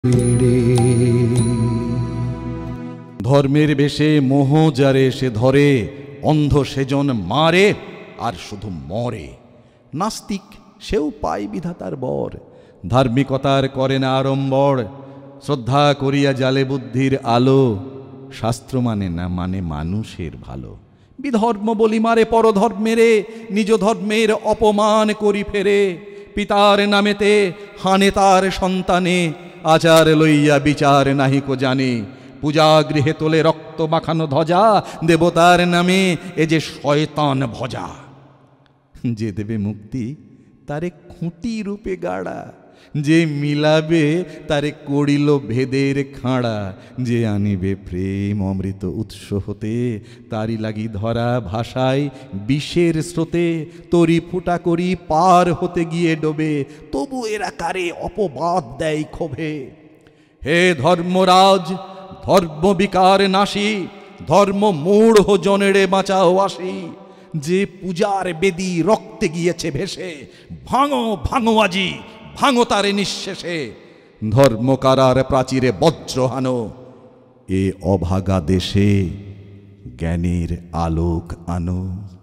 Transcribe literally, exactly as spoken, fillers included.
ধর্মের বেশে মোহ যারে সে ধরে, অন্ধ সেজন মারে আর শুধু মরে। নাস্তিক সেও পায় বিধাতার বর, ধার্মিকতার করে না আড়ম্বর। শ্রদ্ধা করিয়া জালে বুদ্ধির আলো, শাস্ত্র মানে না মানে মানুষের ভালো। বিধর্ম বলি মারে পরধর্মেরে, নিজ ধর্মের অপমান করি ফেরে। পিতার নামেতে হানে তার সন্তানে, আচার লইয়া বিচার নাহিকো জানে। পূজা গৃহে তোলে রক্ত মাখানো ধ্বজা, দেবতার নামে এ যে শয়তান ভজা। যে দেবে মুক্তি তারে খুঁটি রূপে গাড়া, যে মিলাবে তারে করিল ভেদের খাঁড়া। যে আনিবে প্রেম অমৃত উৎস হতে, তারি লাগি ধরা ভাষায় বিষের স্রোতে। তরি ফুটা করি পার হতে গিয়ে ডোবে, তবু এরা কারে অপবাদ দেয় ক্ষোভে। হে ধর্মরাজ ধর্ম বিকার নাশী, ধর্ম মূঢ় জনেরে বাঁচাও আসি। যে পূজার বেদি রক্তে গিয়েছে ভেসে, ভাঙো ভাঙো আজি ভাঙো তারে নিঃশেষে। ধর্মকারার প্রাচীরে বজ্র হানো, এ অভাগা দেশে জ্ঞানের আলোক আনো।